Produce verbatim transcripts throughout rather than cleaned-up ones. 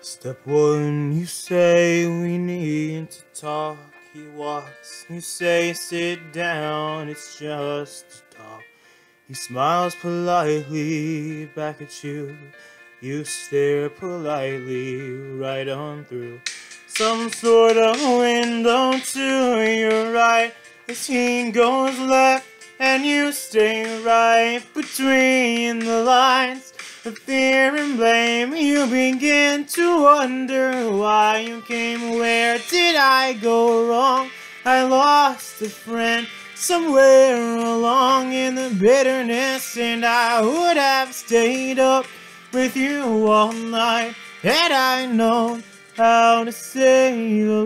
Step one, you say we need to talk. He walks, you say sit down, it's just a talk. He smiles politely back at you. You stare politely right on through some sort of window to your right. The scene goes left and you stay right between the lines. The fear and blame, you begin to wonder why you came. Where did I go wrong? I lost a friend somewhere along in the bitterness, and I would have stayed up with you all night had I known how to save a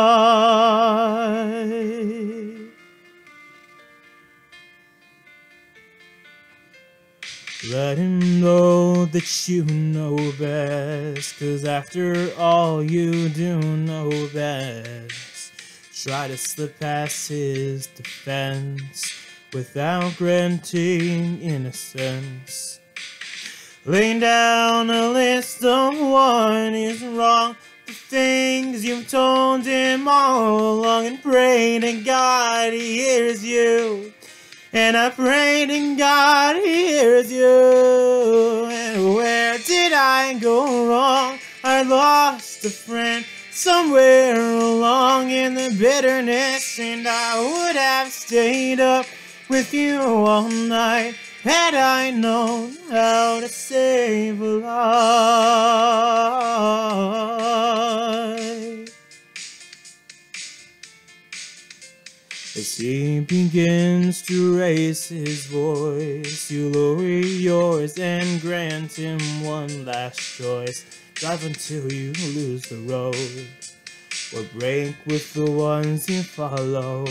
life. Let him know that you know best, 'cause after all you do know best. Try to slip past his defense without granting innocence. Laying down a list of what is wrong, the things you've told him all along, and pray to God he hears you. And I pray to God he hears you. And where did I go wrong? I lost a friend somewhere along in the bitterness, and I would have stayed up with you all night had I known how to save a life. As he begins to raise his voice, you lower yours and grant him one last choice. Drive until you lose the road, or break with the ones you followed.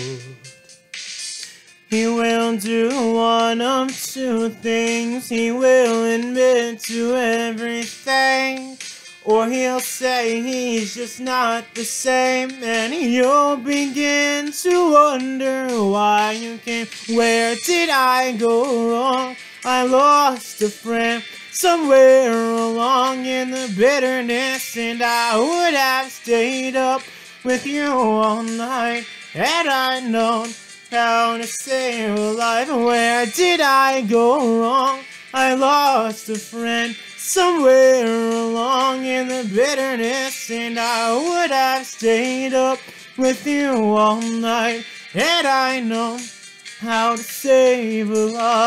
He will do one of two things. He will admit to everything, or he'll say he's just not the same, and you'll begin to wonder why you came. Where did I go wrong? I lost a friend somewhere along in the bitterness, and I would have stayed up with you all night had I known how to save a life. Where did I go wrong? I lost a friend somewhere along in the bitterness, and I would have stayed up with you all night had I known how to save a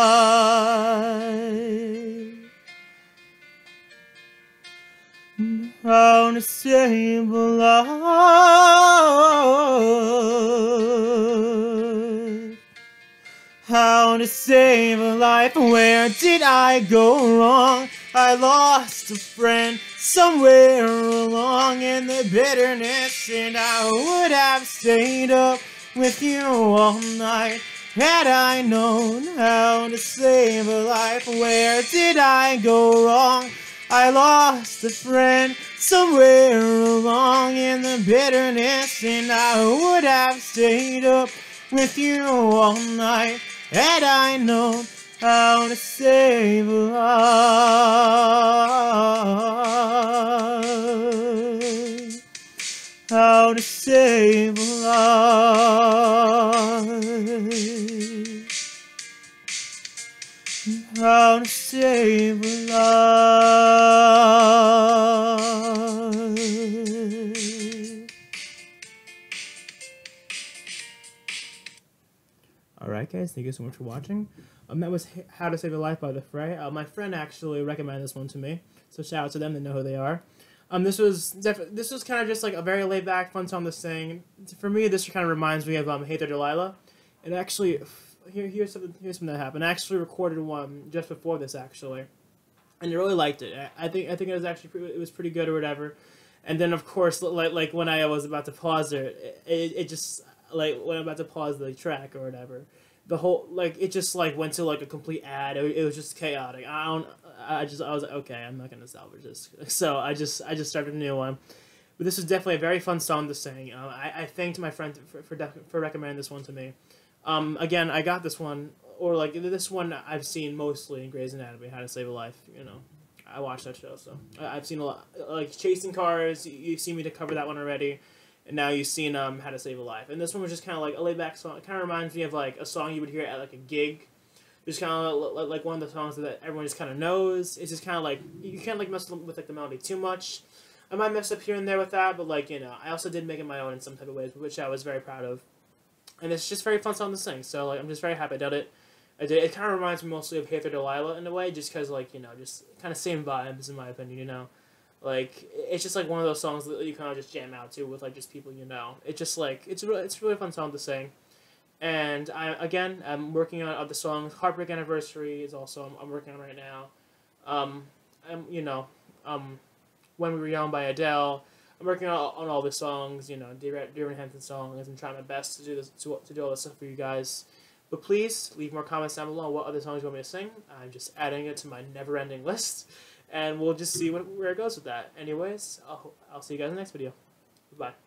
life. How to save a life. How to save a life. Where did I go wrong? I lost a friend somewhere along in the bitterness, and I would have stayed up with you all night had I known how to save a life. Where did I go wrong? I lost a friend somewhere along in the bitterness, and I would have stayed up with you all night had I known how to save a life. How to save a life. How to save a life. Alright guys, thank you so much for watching. Um, that was How to Save a Life by the Fray. Uh, my friend actually recommended this one to me, so shout out to them, they know who they are. Um, this was def this was kind of just like a very laid back, fun song to sing. For me, this kind of reminds me of um, Hey There Delilah. And actually, here here's something here's something that happened. I actually recorded one just before this actually, and I really liked it. I, I think I think it was actually pretty, it was pretty good or whatever. And then of course, like like when I was about to pause it, it, it just like when I'm about to pause the track or whatever, the whole like it just like went to like a complete ad. It, it was just chaotic. I don't. I just I was like, okay, I'm not gonna salvage this. So I just I just started a new one. But this was definitely a very fun song to sing. Um, I I thanked my friend for for, for recommending this one to me. Um, again, I got this one, or like this one I've seen mostly in Grey's Anatomy, How to Save a Life. You know, I watched that show, so I, I've seen a lot. Like Chasing Cars, you, you've seen me to cover that one already, and now you've seen um How to Save a Life. And this one was just kind of like a laid back song. It kind of reminds me of like a song you would hear at like a gig. Just kind of like one of the songs that everyone just kind of knows. It's just kind of like you can't like mess with like the melody too much. I might mess up here and there with that, but like you know, I also did make it my own in some type of ways, which I was very proud of. And it's just very fun song to sing. So like I'm just very happy I did it. I did. It kind of reminds me mostly of Hey There Delilah in a way, just because like you know, just kind of same vibes in my opinion. You know, like it's just like one of those songs that you kind of just jam out to with like just people you know. It's just like it's a really, it's a really fun song to sing. And I again, I'm working on other songs. Heartbreak Anniversary is also I'm, I'm working on right now. Um, I'm you know, um, When We Were Young by Adele. I'm working on, on all the songs, you know, Dear Evan Hansen songs, and trying my best to do this to, to do all this stuff for you guys. But please leave more comments down below on what other songs you want me to sing. I'm just adding it to my never-ending list, and we'll just see what, where it goes with that. Anyways, I'll I'll see you guys in the next video. Bye.